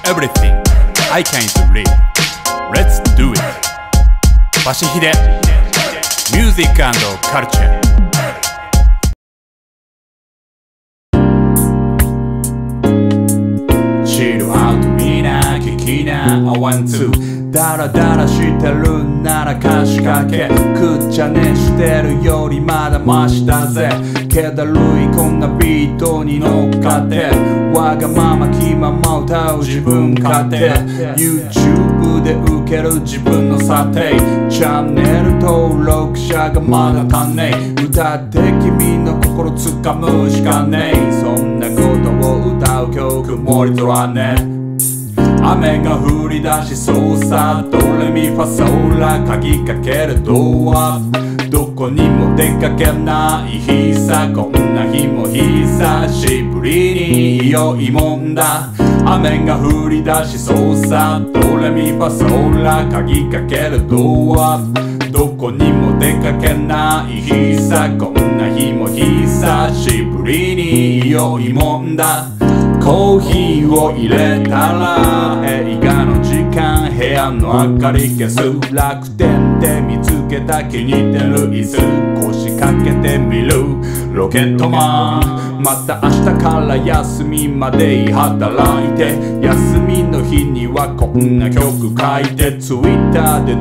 everything I can't read. Let's do it. バシヒデ Music and Culture。 Chill out みんな聞きな I want to ダラダラしてるなら歌詞かけくっちゃねしてるよりまだマシだぜ気だるいこんなビートに乗っかってわがまま気まま歌う自分勝手 YouTube で受ける自分の査定チャンネル登録者がまだ足んねえ歌って君の心つかむしかねえそんなことを歌う曲盛りとらね雨が降り出しそうさドレミファソラ鍵かけるドアどこにも出かけない日さこんな日も久しぶりに良いもんだ雨が降り出しそうさドレミファソラ鍵かけるドアどこにも出かけない日さこんな日も久しぶりに良いもんだコーヒーを入れたら映画の時間部屋の明かり消す楽天で見つけた気に入ってる椅子腰掛けてみるロケットマンまた明日から休みまで働いて休みの日にはこんな曲書いて Twitter で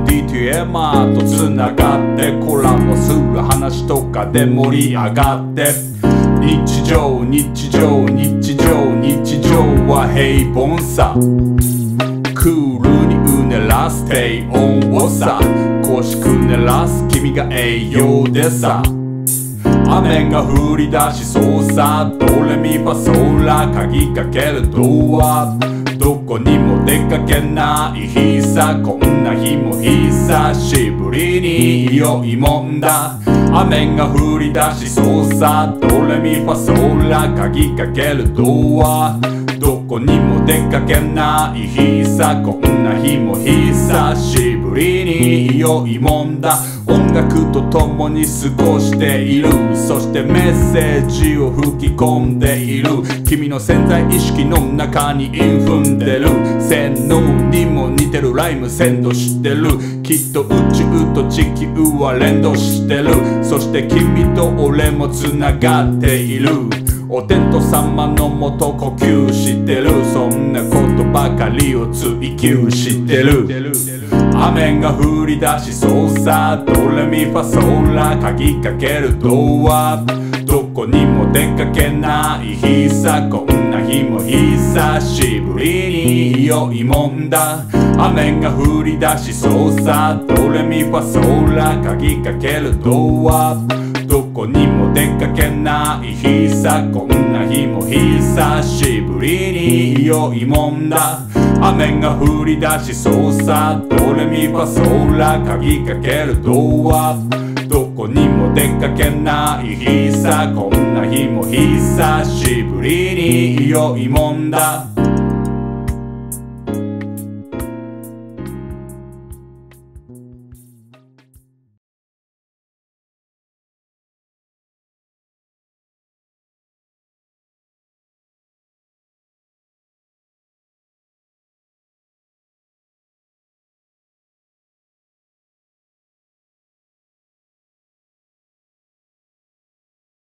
DTM とつながってコラボする話とかで盛り上がって日常日常日常日常は平凡さクールにうねらす低音をさ腰くねらす君が栄養でさ雨が降り出しそうさドレミファソラ鍵かけるドアどこにも出かけない日さこんな日も久しぶりに良いもんだ雨が降り出しそうさドレミファソラ鍵かけるドアどこにも出かけない日さこんな日も久しぶりに良いもんだ音楽と共に過ごしているそしてメッセージを吹き込んでいる君の潜在意識の中に韻踏んでる洗脳にも似てるライム鮮度してるきっと宇宙と地球は連動してるそして君と俺もつながっているお天道様のもと呼吸してるそんなことばかりを追求してる雨が降り出しそうさドレミファソラ鍵かけるドアどこにも出かけない日さこんな日も久しぶりに良いもんだ雨が降り出しそうさドレミファソラ鍵かけるドアどこにも出かけない日さこんな日も久しぶりに良いもんだ雨が降り出しそうさドレミファソラ鍵かけるドアどこにも出かけない日さこんな日も久しぶりに良いもんだ